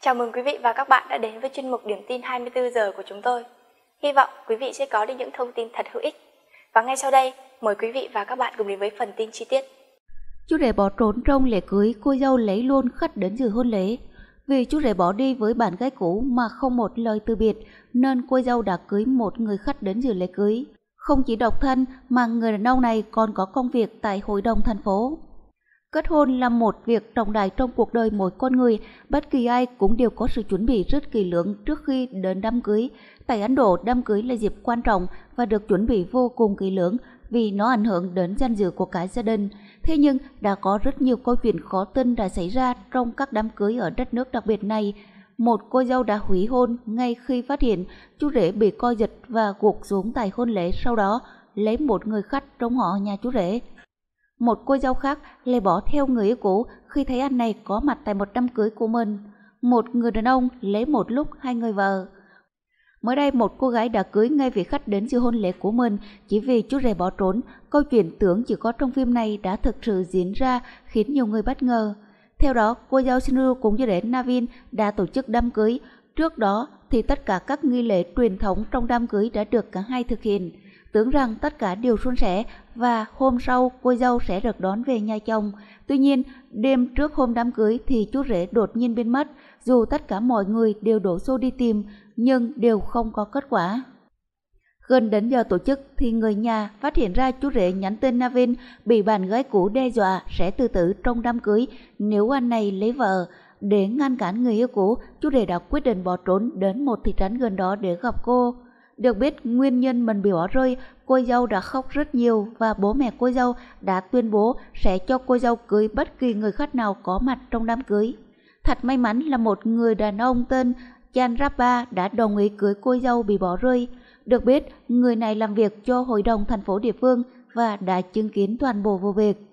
Chào mừng quý vị và các bạn đã đến với chuyên mục Điểm tin 24 giờ của chúng tôi. Hy vọng quý vị sẽ có được những thông tin thật hữu ích. Và ngay sau đây, mời quý vị và các bạn cùng đến với phần tin chi tiết. Chú rể bỏ trốn trong lễ cưới, cô dâu lấy luôn khách đến dự hôn lễ. Vì chú rể bỏ đi với bạn gái cũ mà không một lời từ biệt, nên cô dâu đã cưới một người khách đến dự lễ cưới. Không chỉ độc thân mà người đàn ông này còn có công việc tại hội đồng thành phố. Kết hôn là một việc trọng đại trong cuộc đời mỗi con người, bất kỳ ai cũng đều có sự chuẩn bị rất kỹ lưỡng trước khi đến đám cưới. Tại Ấn Độ, đám cưới là dịp quan trọng và được chuẩn bị vô cùng kỹ lưỡng vì nó ảnh hưởng đến danh dự của cả gia đình. Thế nhưng đã có rất nhiều câu chuyện khó tin đã xảy ra trong các đám cưới ở đất nước đặc biệt này. Một cô dâu đã hủy hôn ngay khi phát hiện chú rể bị co giật và gục xuống tại hôn lễ, sau đó lấy một người khách trong họ nhà chú rể. Một cô dâu khác lại bỏ theo người yêu cũ khi thấy anh này có mặt tại một đám cưới của mình. Một người đàn ông lấy một lúc hai người vợ. Mới đây, một cô gái đã cưới ngay vị khách đến dự hôn lễ của mình chỉ vì chú rể bỏ trốn. Câu chuyện tưởng chỉ có trong phim này đã thực sự diễn ra khiến nhiều người bất ngờ. Theo đó, cô dâu Sinu cùng chú rể Navin đã tổ chức đám cưới. Trước đó thì tất cả các nghi lễ truyền thống trong đám cưới đã được cả hai thực hiện. Tưởng rằng tất cả đều suôn sẻ và hôm sau cô dâu sẽ được đón về nhà chồng. Tuy nhiên, đêm trước hôm đám cưới thì chú rể đột nhiên biến mất. Dù tất cả mọi người đều đổ xô đi tìm nhưng đều không có kết quả. Gần đến giờ tổ chức thì người nhà phát hiện ra chú rể nhắn tin Navin bị bạn gái cũ đe dọa sẽ tự tử trong đám cưới nếu anh này lấy vợ. Để ngăn cản người yêu cũ, chú rể đã quyết định bỏ trốn đến một thị trấn gần đó để gặp cô. Được biết nguyên nhân mình bị bỏ rơi, cô dâu đã khóc rất nhiều và bố mẹ cô dâu đã tuyên bố sẽ cho cô dâu cưới bất kỳ người khách nào có mặt trong đám cưới. Thật may mắn là một người đàn ông tên Chan Rappa đã đồng ý cưới cô dâu bị bỏ rơi. Được biết, người này làm việc cho hội đồng thành phố địa phương và đã chứng kiến toàn bộ vụ việc.